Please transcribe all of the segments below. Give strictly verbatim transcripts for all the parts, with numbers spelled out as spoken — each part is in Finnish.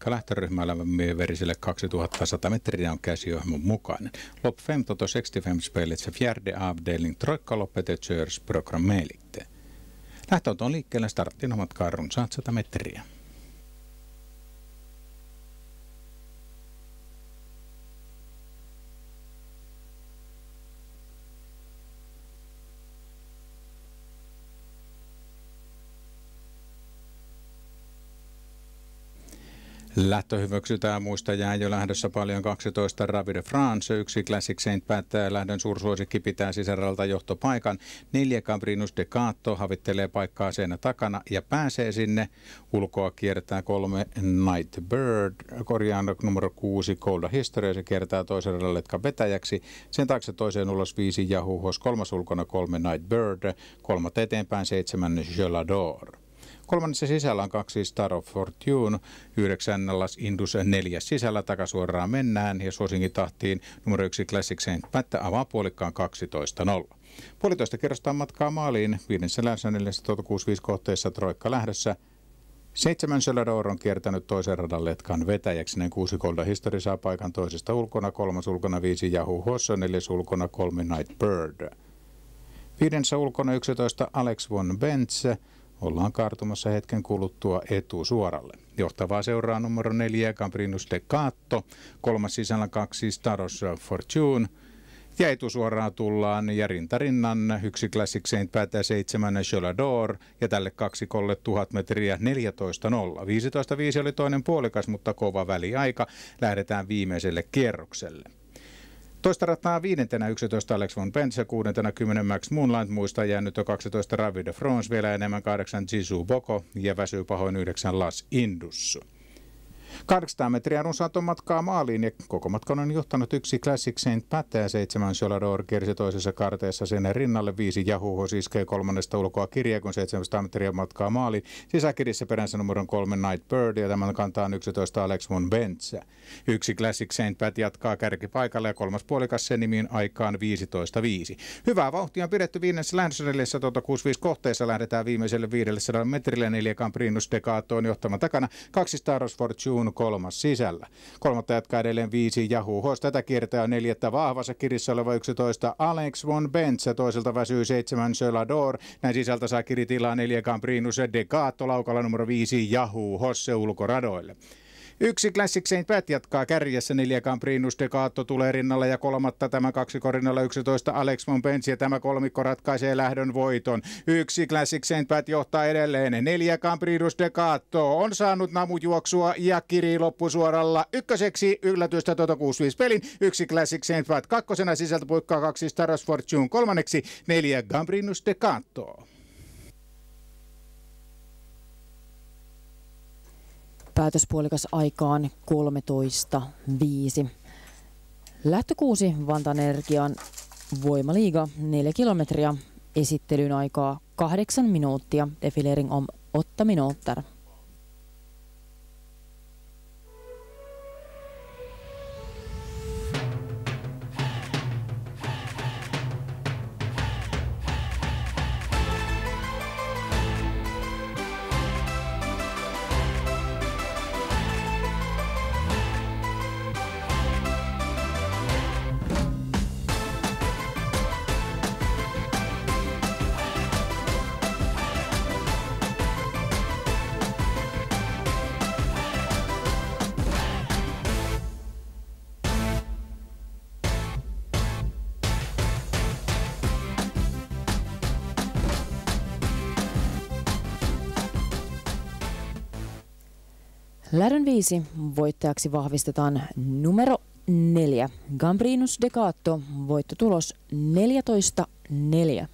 paikka lähtöryhmällä veriselle kaksituhattasata metriä on käsiohjelman mukainen. Lopp femton och sextiofem spelets fjärde avdelning Troikka-loppet är körsprogrammeligt. Lähtöt on liikkeellä startin omat karrun sata metriä. Lähtö hyväksytään, muista jää jo lähdössä paljon kaksitoista Ravi de France, yksi Classic Saint päättää lähdön suursuosikki pitää sisäralta johtopaikan, neljä Gambrinus Decato havittelee paikkaa seinä takana ja pääsee sinne, ulkoa kiertää kolme Night Bird, korjaan numero kuusi Cold History, se kiertää toisen ralletkan vetäjäksi, sen taakse toiseen ulos viisi Yahoo Horse, kolmas ulkona kolme Night Bird, kolmat eteenpäin seitsemän Gelador. Kolmannessa sisällä on kaksi Star of Fortune, yhdeksän Las Indus, neljäs sisällä takasuoraan mennään ja suosinkin tahtiin numero yksi Classic Saint Pat avaa puolikkaan kaksitoista nolla. Puolitoista kerrosta matkaa maaliin, viidessä lähdössä neljäsataakuusikymmentäviisi kohteessa Troikka lähdössä. Seitsemän Gelador on kiertänyt toisen radan letkan vetäjäksi, näin kuusi Cold History saa paikan toisesta ulkona, kolmas ulkona viisi Yahoo Horse, neljäs ulkona kolme Night Bird. Viidensä ulkona yksitoista Alex von Benz. Ollaan kaartumassa hetken kuluttua etusuoralle. Johtavaa seuraa numero neljä Gambrinus Decato, kolmas sisällä kaksi Star of Fortune. Ja etusuoraan tullaan ja rintarinnan yksi Classic Saint päättää seitsemän Gelador ja tälle kaksikolle tuhat metriä neljätoista nolla. viisitoista viisi oli toinen puolikas, mutta kova väliaika. Lähdetään viimeiselle kierrokselle. Toista rataa viidentenä yksitoista Alex von Benz ja kuudentena kymmenen Max Moonlight, muista jäänyt jo kaksitoista Ravi de France, vielä enemmän kahdeksan Zizou Boko ja väsyy pahoin yhdeksän Las Indus. kahdeksansataa metriä runsaaton matkaa maaliin ja koko matkan on johtanut yksi Classic Saint Pat ja seitsemän Gelador kiersi toisessa karteessa sen rinnalle, viisi Yahoo Horse iskee kolmannesta ulkoa kirjaa, kun seitsemänsataa metriä matkaa maaliin. Sisäkirissä peränsä numeron kolme Night Bird ja tämän kantaan yksitoista Alex von Benz. Yksi Classic Saint Pat jatkaa kärkipaikalla ja kolmas puolikas sen nimiin aikaan viisitoista viisi. Hyvää vauhtia on pidetty viidennessä lähdössä neljäsataakuusikymmentäviisi kohteessa. Lähdetään viimeiselle viidellesadalla metrille, neljä Gambrinus Decato on johtavan takana, kaksi Star of Fortune kolmas sisällä. Kolmatta jatkaa edelleen viisi Yahoo Horse. Tätä kiertää neljättä vahvassa kirissä oleva yksitoista Alex von Benz. Toiselta väsyy seitsemän Gelador. Näin sisältä saa kiritilaa neljä Gambrinus Decato laukalla numero viisi Yahoo Horse ulkoradoille. Yksi Classic Saint Pat jatkaa kärjessä, neljä Gambrinus Decato tulee rinnalle ja kolmatta tämä kaksikko rinnalla yksitoista Alex von Benz ja tämä kolmikko ratkaisee lähdön voiton. Yksi Classic Saint Pat johtaa edelleen, neljä Gambrinus Decato on saanut namujuoksua ja kirii loppusuoralla ykköseksi yllätystä Toto kuusikymmentäviisi pelin. Yksi Classic Saint Pat kakkosena sisältä puikkaa kaksi Star of Fortune kolmanneksi, neljä Gambrinus Decato. Päätöspuolikas aikaan kolmetoista viisi. Lähtö kuusi Vantaan Energian Voimaliiga neljä kilometriä. Esittelyn aikaa kahdeksan minuuttia. Defilering om åtta minuter. Lähdön viisi voittajaksi vahvistetaan numero neljä. Gambrinus Decato, voittotulos neljätoista neljä.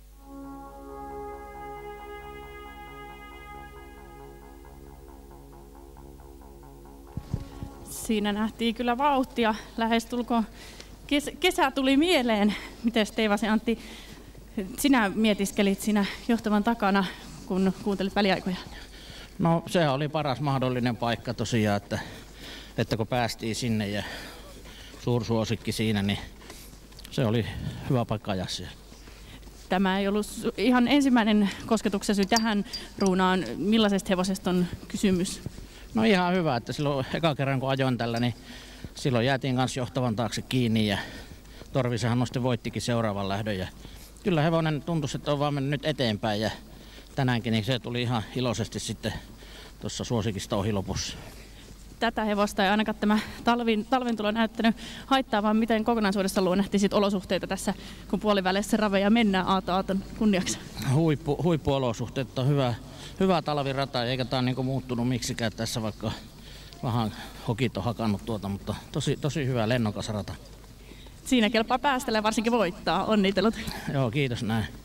Siinä nähtiin kyllä vauhtia. Lähestulkoon kes- kesä tuli mieleen. Mites Teivasi Antti, sinä mietiskelit siinä johtavan takana, kun kuuntelit väliaikoja? No se oli paras mahdollinen paikka tosiaan, että, että kun päästiin sinne ja suursuosikki siinä, niin se oli hyvä paikka ajaa siellä. Tämä ei ollut ihan ensimmäinen kosketuksesi tähän ruunaan. Millaisesta hevosesta on kysymys? No ihan hyvä, että silloin eka kerran kun ajoin tällä, niin silloin jäätiin kanssa johtavan taakse kiinni ja Torvisenhan nosti voittikin seuraavan lähdön. Ja kyllä hevonen tuntuisi, että on vaan mennyt nyt eteenpäin ja tänäänkin niin se tuli ihan iloisesti sitten tuossa suosikista ohi lopussa. Tätä hevosta ei ainakaan tämä talvin, talvin tulo näyttänyt haittaa, vaan miten kokonaisuudessaan luonnehtisit olosuhteita tässä, kun puolivälissä raveja mennään Aato Aaton kunniaksi? Huippu, huippuolosuhteet on hyvä, hyvä talvirata, eikä tämä ole niin muuttunut miksikään tässä, vaikka vähän hokit on hakannut tuota, mutta tosi, tosi hyvä lennokas rata. Siinä kelpaa päästellä ja varsinkin voittaa. Onnittelut. Joo, kiitos näin.